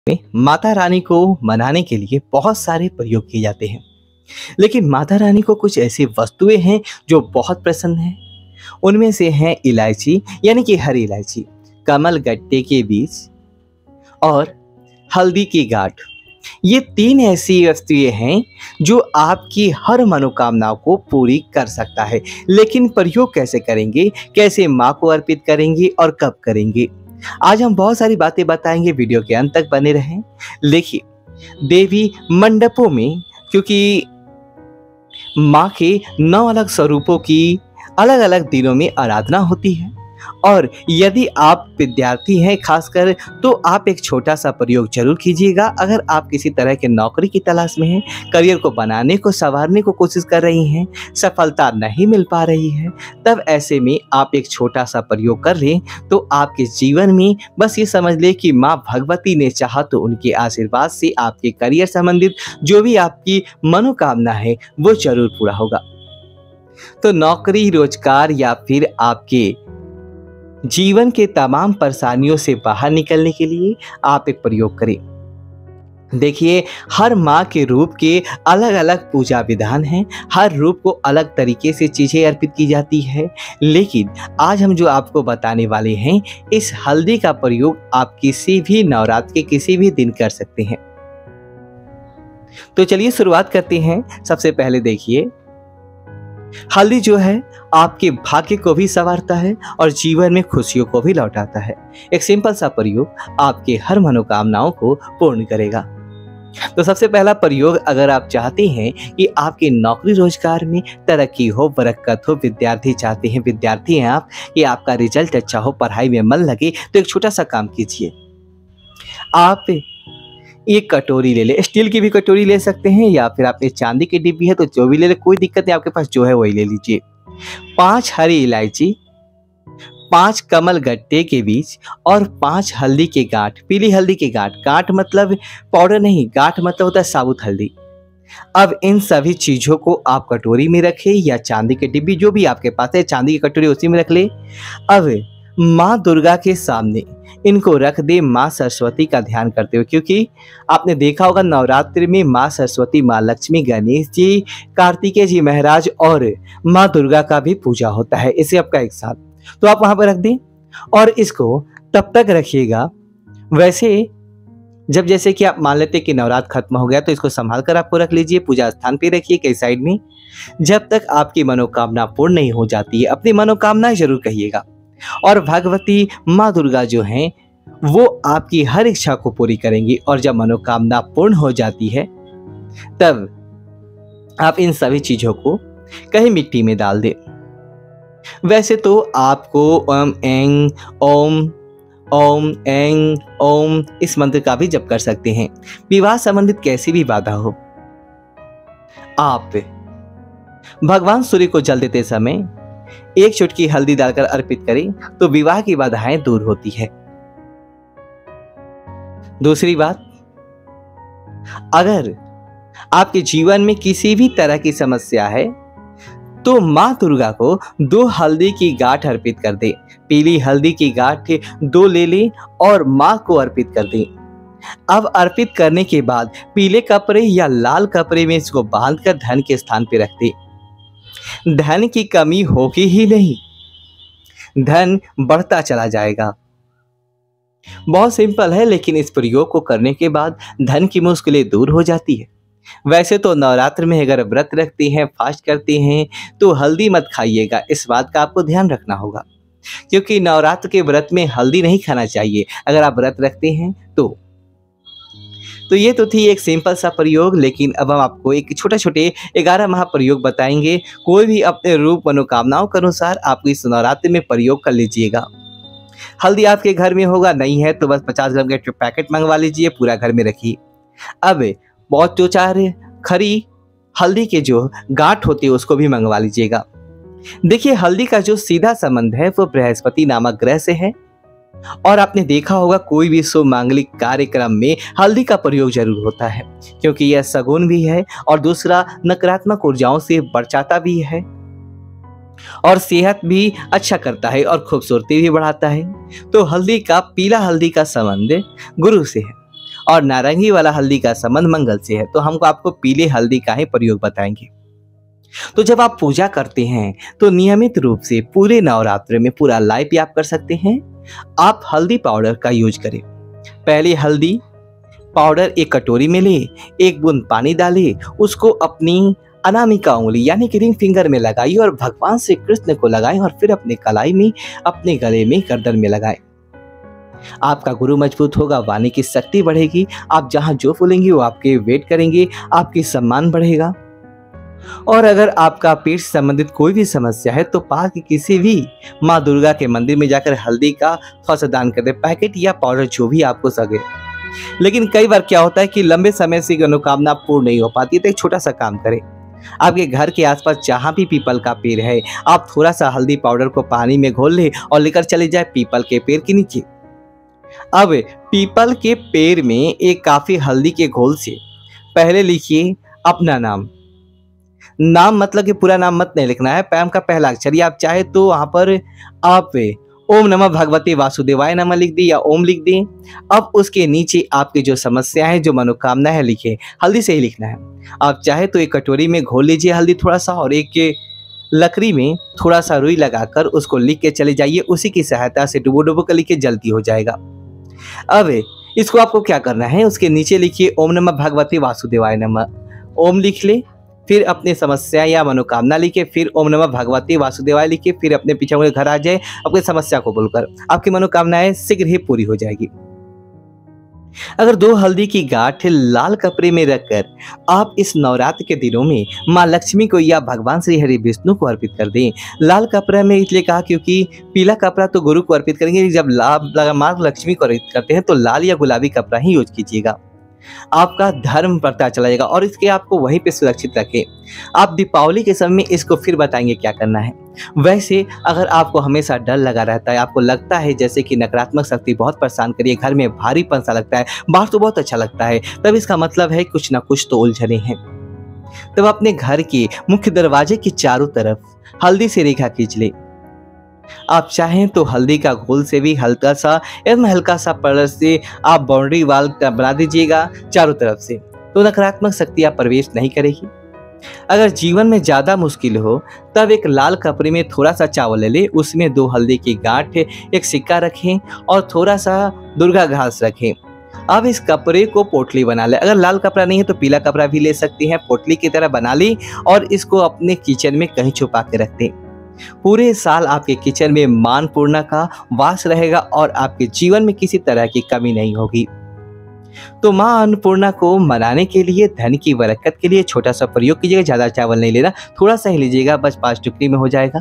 में माता रानी को मनाने के लिए बहुत सारे प्रयोग किए जाते हैं। लेकिन माता रानी को कुछ ऐसी वस्तुएं हैं जो बहुत पसंद हैं। उनमें से हैं इलायची यानी कि हरी इलायची, कमल गट्टे के बीज और हल्दी की गांठ। ये तीन ऐसी वस्तुएं हैं जो आपकी हर मनोकामनाओं को पूरी कर सकता है। लेकिन प्रयोग कैसे करेंगे, कैसे माँ को अर्पित करेंगे और कब करेंगे, आज हम बहुत सारी बातें बताएंगे। वीडियो के अंत तक बने रहें। देखिए, देवी मंडपों में क्योंकि माँ के 9 अलग स्वरूपों की अलग अलग दिनों में आराधना होती है, और यदि आप विद्यार्थी हैं खासकर, तो आप एक छोटा सा प्रयोग जरूर कीजिएगा। अगर आप किसी तरह के नौकरी की तलाश में हैं, करियर को बनाने को संवारने को कोशिश कर रही हैं, सफलता नहीं मिल पा रही है, तब ऐसे में आप एक छोटा सा प्रयोग कर लें तो आपके जीवन में बस ये समझ लें कि माँ भगवती ने चाहा तो उनके आशीर्वाद से आपके करियर संबंधित जो भी आपकी मनोकामना है वो जरूर पूरा होगा। तो नौकरी, रोजगार या फिर आपके जीवन के तमाम परेशानियों से बाहर निकलने के लिए आप एक प्रयोग करें। देखिए, हर माँ के रूप के अलग अलग पूजा विधान हैं, हर रूप को अलग तरीके से चीज़ें अर्पित की जाती है। लेकिन आज हम जो आपको बताने वाले हैं, इस हल्दी का प्रयोग आप किसी भी नवरात्र के किसी भी दिन कर सकते हैं। तो चलिए शुरुआत करते हैं। सबसे पहले देखिए, हल्दी जो है आपके भाग्य को भी संवारता है और जीवन में खुशियों को भी लौटाता है। एक सिंपल सा प्रयोग आपके हर मनोकामनाओं को पूर्ण करेगा। तो सबसे पहला प्रयोग, अगर आप चाहते हैं कि आपके नौकरी रोजगार में तरक्की हो, बरकत हो, विद्यार्थी चाहते हैं, विद्यार्थी हैं आप, कि आपका रिजल्ट अच्छा हो, पढ़ाई में मन लगे, तो एक छोटा सा काम कीजिए। आप एक कटोरी ले ले, स्टील की भी कटोरी ले सकते हैं या फिर आपने चांदी की डिब्बी है तो जो भी ले ले, कोई दिक्कत नहीं, आपके पास जो है वही ले लीजिए। 5 हरी इलायची, 5 कमल गट्टे के बीज और 5 हल्दी के गांठ, पीली हल्दी के गांठ। गांठ मतलब पाउडर नहीं, गांठ मतलब होता है साबुत हल्दी। अब इन सभी चीजों को आप कटोरी में रखें या चांदी की डिब्बी जो भी आपके पास है, चांदी की कटोरी उसी में रख ले। अब माँ दुर्गा के सामने इनको रख दे, माँ सरस्वती का ध्यान करते हुए, क्योंकि आपने देखा होगा नवरात्रि में माँ सरस्वती, माँ लक्ष्मी, गणेश जी, कार्तिकेय जी महाराज और माँ दुर्गा का भी पूजा होता है, इसे आपका एक साथ। तो आप वहां पर रख दें और इसको तब तक रखिएगा। वैसे जब जैसे कि आप मान लेते कि नवरात्र खत्म हो गया तो इसको संभाल कर आपको रख लीजिए, पूजा स्थान पे रखिए कई साइड में। जब तक आपकी मनोकामना पूर्ण नहीं हो जाती है, अपनी मनोकामना जरूर कहिएगा, और भगवती माँ दुर्गा जो हैं वो आपकी हर इच्छा को पूरी करेंगी। और जब मनोकामना पूर्ण हो जाती है तब आप इन सभी चीजों को कहीं मिट्टी में डाल दें। वैसे तो आपको ओम ऐं ओम, ओम ऐं ओम इस मंत्र का भी जप कर सकते हैं। विवाह संबंधित कैसी भी बाधा हो, आप भगवान सूर्य को जल देते समय एक चुटकी हल्दी डालकर अर्पित करें तो विवाह की बाधाएं दूर होती है। दूसरी बात, अगर आपके जीवन में किसी भी तरह की समस्या है तो माँ दुर्गा को 2 हल्दी की गांठ अर्पित कर दे। पीली हल्दी की गांठ 2 ले लें और माँ को अर्पित कर दें। अब अर्पित करने के बाद पीले कपड़े या लाल कपड़े में इसको बांधकर धन के स्थान पर रख दें। धन की कमी होगी ही नहीं, धन बढ़ता चला जाएगा। बहुत सिंपल है, लेकिन इस प्रयोग को करने के बाद धन की मुश्किलें दूर हो जाती है। वैसे तो नवरात्र में अगर व्रत रखते हैं, फास्ट करते हैं, तो हल्दी मत खाइएगा, इस बात का आपको ध्यान रखना होगा, क्योंकि नवरात्र के व्रत में हल्दी नहीं खाना चाहिए अगर आप व्रत रखते हैं तो ये तो थी एक सिंपल सा प्रयोग। लेकिन अब हम आपको एक छोटे 11 महाप्रयोग बताएंगे। कोई भी अपने रूप मनोकामनाओं के अनुसार आप इस नवरात्रि में प्रयोग कर लीजिएगा। हल्दी आपके घर में होगा, नहीं है तो बस 50 ग्राम के पैकेट मंगवा लीजिए, पूरा घर में रखिए। अब बहुत 2-4 खरी हल्दी के जो गांठ होती है उसको भी मंगवा लीजिएगा। देखिए, हल्दी का जो सीधा संबंध है वो बृहस्पति नामक ग्रह से है, और आपने देखा होगा कोई भी शुभ मांगलिक कार्यक्रम में हल्दी का प्रयोग जरूर होता है, क्योंकि यह सगुन भी है और दूसरा नकारात्मक ऊर्जाओं से बचाता भी है और सेहत भी अच्छा करता है और खूबसूरती भी बढ़ाता है। तो हल्दी का, पीला हल्दी का संबंध गुरु से है और नारंगी वाला हल्दी का संबंध मंगल से है, तो हमको आपको पीले हल्दी का ही प्रयोग बताएंगे। तो जब आप पूजा करते हैं तो नियमित रूप से पूरे नवरात्र में पूरा लाइव भी आप कर सकते हैं। आप हल्दी पाउडर का यूज करें। पहले हल्दी पाउडर एक कटोरी में ले, एक बूंद पानी डाले, उसको अपनी अनामिका उंगली यानी कि रिंग फिंगर में लगाइए और भगवान श्री कृष्ण को लगाएं और फिर अपने कलाई में, अपने गले में, गर्दन में लगाएं। आपका गुरु मजबूत होगा, वाणी की शक्ति बढ़ेगी, आप जहां जो बोलेंगे वो आपके वेट करेंगे, आपकी सम्मान बढ़ेगा। और अगर आपका पेट से संबंधित कोई भी समस्या है तो पास के किसी भी माँ दुर्गा के मंदिर में जाकर हल्दी का थोड़ा सा दान कर दे, पैकेट या पाउडर जो भी आपको सके। लेकिन कई बार क्या होता है कि लंबे समय से मनोकामना पूर्ण नहीं हो पाती, तो एक छोटा सा काम करें। आपके घर के आसपास जहां भी पीपल का पेड़ है, आप थोड़ा सा हल्दी पाउडर को पानी में घोल ले और लेकर चले जाए पीपल के पेड़ के नीचे। अब पीपल के पेड़ में एक काफी हल्दी के घोल से पहले लिखिए अपना नाम। नाम मतलब कि पूरा नाम मत नहीं लिखना है, पैम का पहला अक्षर, या आप चाहे तो वहां पर आप ओम नमः भगवते वासुदेवाय नमः लिख दी या ओम लिख दी। अब उसके नीचे आपकी जो समस्या है, जो मनोकामना है, लिखे। हल्दी से ही लिखना है। आप चाहे तो एक कटोरी में घोल लीजिए हल्दी थोड़ा सा, और एक लकड़ी में थोड़ा सा रुई लगाकर उसको लिख के चले जाइए। उसी की सहायता से डुबो डुबो कर लिखिए, जल्दी हो जाएगा। अब इसको आपको क्या करना है, उसके नीचे लिखिए ओम नमः भगवते वासुदेवाय नमः। ओम लिख ले, फिर अपनी समस्या या मनोकामना लिखे, फिर ओम नमः भगवते वासुदेवाय लिखे, फिर अपने पीछे मुड़े घर आ जाए अपनी समस्या को बोलकर। आपकी मनोकामनाएं शीघ्र ही पूरी हो जाएगी। अगर 2 हल्दी की गांठ लाल कपड़े में रखकर आप इस नवरात्र के दिनों में माँ लक्ष्मी को या भगवान श्री हरि विष्णु को अर्पित कर दें। लाल कपड़ा में इसलिए कहा क्योंकि पीला कपड़ा तो गुरु को अर्पित करेंगे, जब माँ लक्ष्मी को अर्पित करते हैं तो लाल या गुलाबी कपड़ा ही यूज कीजिएगा। आपका धर्म पता चला जाएगा और इसके आपको वहीं पे सुरक्षित रखें। आप दीपावली के समय में इसको फिर बताएंगे क्या करना है। वैसे अगर आपको हमेशा डर लगा रहता है, आपको लगता है जैसे कि नकारात्मक शक्ति बहुत परेशान करिए, घर में भारीपन सा लगता है, बाहर तो बहुत अच्छा लगता है, तब इसका मतलब है कुछ ना कुछ तो उलझने हैं। तब अपने घर के मुख्य दरवाजे के चारों तरफ हल्दी से रेखा खींच ले। आप चाहें तो हल्दी का घोल से भी हल्का सा पाउडर से आप बाउंड्री वाल बना दीजिएगा चारों तरफ से, तो नकारात्मक शक्तियां प्रवेश नहीं करेगी। अगर जीवन में ज्यादा मुश्किल हो तब एक लाल कपड़े में थोड़ा सा चावल ले ले, उसमें 2 हल्दी की गांठ, एक सिक्का रखें और थोड़ा सा दुर्गा घास रखें। अब इस कपड़े को पोटली बना ले। अगर लाल कपड़ा नहीं है तो पीला कपड़ा भी ले सकती हैं, पोटली की तरह बना ली और इसको अपने किचन में कहीं छुपा के रख दें। पूरे साल आपके किचन में मां अन्नपूर्णा का वास रहेगा और आपके जीवन में किसी तरह की कमी नहीं होगी। तो मां अन्नपूर्णा को मनाने के लिए, धन की बरकत के लिए छोटा सा प्रयोग कीजिएगा। ज्यादा चावल नहीं लेना, थोड़ा सा ही लीजिएगा, बस 5 टुकड़ी में हो जाएगा।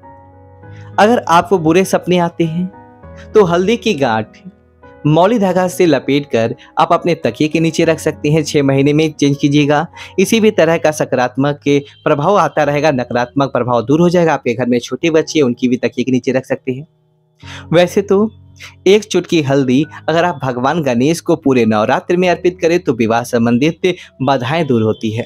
अगर आपको बुरे सपने आते हैं तो हल्दी की गांठ मौली धागा से लपेटकर आप अपने तकिए के नीचे रख सकते हैं। 6 महीने में चेंज कीजिएगा। इसी भी तरह का सकारात्मक के प्रभाव आता रहेगा, नकारात्मक प्रभाव दूर हो जाएगा। आपके घर में छोटे बच्चे हैं, उनकी भी तकिए के नीचे रख सकते हैं। वैसे तो 1 चुटकी हल्दी अगर आप भगवान गणेश को पूरे नवरात्र में अर्पित करें तो विवाह संबंधित बाधाएं दूर होती है।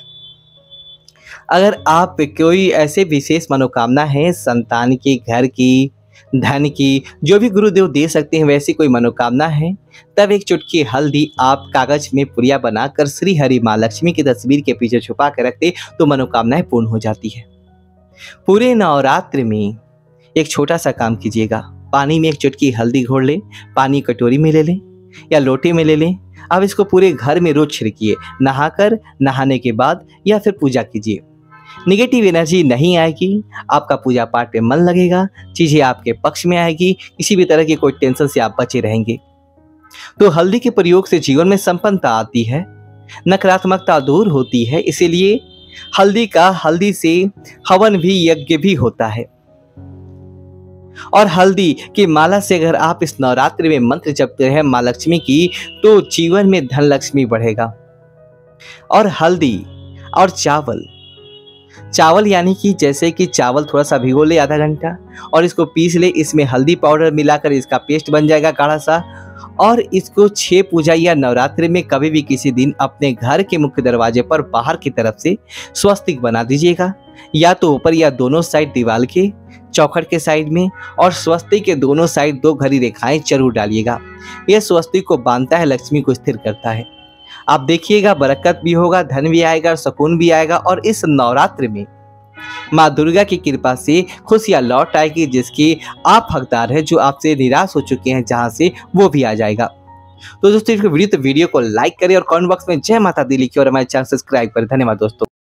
अगर आप कोई ऐसे विशेष मनोकामना है, संतान की, घर की, धन की, जो भी गुरुदेव दे सकते हैं, वैसी कोई मनोकामना है, तब 1 चुटकी हल्दी आप कागज में पुड़िया बनाकर श्री हरि माँ लक्ष्मी की तस्वीर के पीछे छुपा कर रखते तो मनोकामनाएं पूर्ण हो जाती है। पूरे नवरात्र में एक छोटा सा काम कीजिएगा। पानी में 1 चुटकी हल्दी घोल ले, पानी कटोरी में ले लें या लोटे में ले लें। अब इसको पूरे घर में रोज छिड़किए, नहाकर, नहाने के बाद या फिर पूजा कीजिए। निगेटिव एनर्जी नहीं आएगी, आपका पूजा पाठ में मन लगेगा, चीजें आपके पक्ष में आएगी, किसी भी तरह की कोई टेंशन से आप बचे रहेंगे। तो हल्दी के प्रयोग से जीवन में संपन्नता आती है, नकारात्मकता दूर होती है। इसीलिए हल्दी से हवन भी, यज्ञ भी होता है। और हल्दी की माला से अगर आप इस नवरात्रि में मंत्र जपते हैं माँ लक्ष्मी की, तो जीवन में धन लक्ष्मी बढ़ेगा। और हल्दी और चावल यानी कि जैसे कि चावल थोड़ा सा भिगो ले आधा घंटा और इसको पीस ले, इसमें हल्दी पाउडर मिलाकर इसका पेस्ट बन जाएगा गाढ़ा सा। और इसको 6 पूजा या नवरात्रि में कभी भी किसी दिन अपने घर के मुख्य दरवाजे पर बाहर की तरफ से स्वस्तिक बना दीजिएगा, या तो ऊपर या दोनों साइड दीवार के चौखट के साइड में, और स्वस्तिक के दोनों साइड 2 घड़ी रेखाएं जरूर डालिएगा। यह स्वस्तिक को बांधता है, लक्ष्मी को स्थिर करता है। आप देखिएगा बरकत भी होगा, धन भी आएगा, सुकून भी आएगा, और इस नवरात्र में माँ दुर्गा की कृपा से खुशियां लौट आएगी, जिसकी आप हकदार हैं, जो आपसे निराश हो चुके हैं जहां से, वो भी आ जाएगा। तो दोस्तों वीडियो को लाइक करें और कमेंट बॉक्स में जय माता दी लिखिए और हमारे चैनल सब्सक्राइब करें। धन्यवाद दोस्तों।